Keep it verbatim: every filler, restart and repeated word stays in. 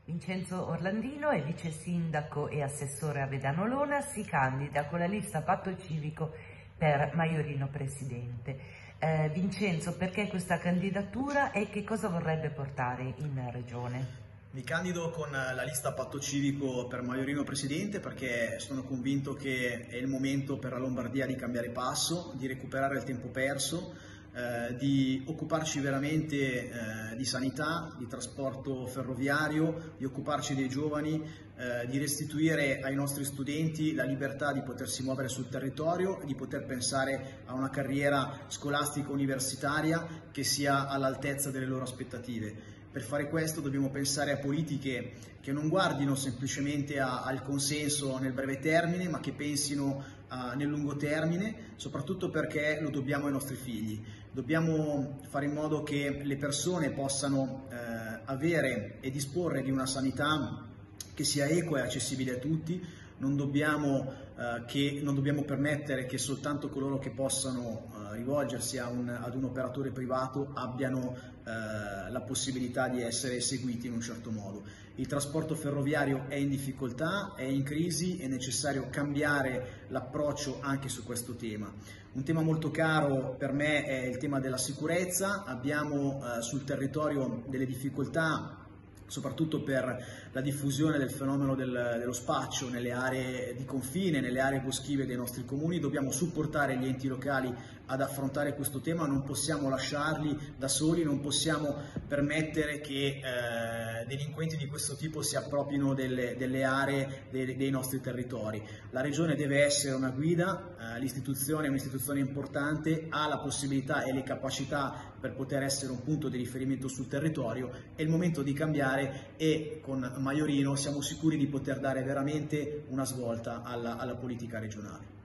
Vincenzo Orlandino è vice sindaco e assessore a Vedanolona, si candida con la lista Patto Civico per Maiorino Presidente. Eh, Vincenzo, perché questa candidatura e che cosa vorrebbe portare in regione? Mi candido con la lista Patto Civico per Maiorino Presidente perché sono convinto che è il momento per la Lombardia di cambiare passo, di recuperare il tempo perso, eh, di occuparci veramente eh, di sanità, di trasporto ferroviario, di occuparci dei giovani, eh, di restituire ai nostri studenti la libertà di potersi muovere sul territorio e di poter pensare a una carriera scolastica universitaria che sia all'altezza delle loro aspettative. Per fare questo dobbiamo pensare a politiche che non guardino semplicemente a, al consenso nel breve termine, ma che pensino uh, nel lungo termine, soprattutto perché lo dobbiamo ai nostri figli. Dobbiamo fare in modo che le persone possano uh, avere e disporre di una sanità che sia equa e accessibile a tutti. Non dobbiamo, uh, che, non dobbiamo permettere che soltanto coloro che possano uh, rivolgersi a un, ad un operatore privato abbiano uh, la possibilità di essere seguiti in un certo modo. Il trasporto ferroviario è in difficoltà, è in crisi, è necessario cambiare l'approccio anche su questo tema. Un tema molto caro per me è il tema della sicurezza. Abbiamo uh, sul territorio delle difficoltà soprattutto per la diffusione del fenomeno del, dello spaccio nelle aree di confine, nelle aree boschive dei nostri comuni. Dobbiamo supportare gli enti locali ad affrontare questo tema, non possiamo lasciarli da soli, non possiamo permettere che eh, delinquenti di questo tipo si appropriino delle, delle aree dei, dei nostri territori. La Regione deve essere una guida, eh, l'istituzione è un'istituzione importante, ha la possibilità e le capacità per poter essere un punto di riferimento sul territorio. È il momento di cambiare e con Maiorino siamo sicuri di poter dare veramente una svolta alla, alla politica regionale.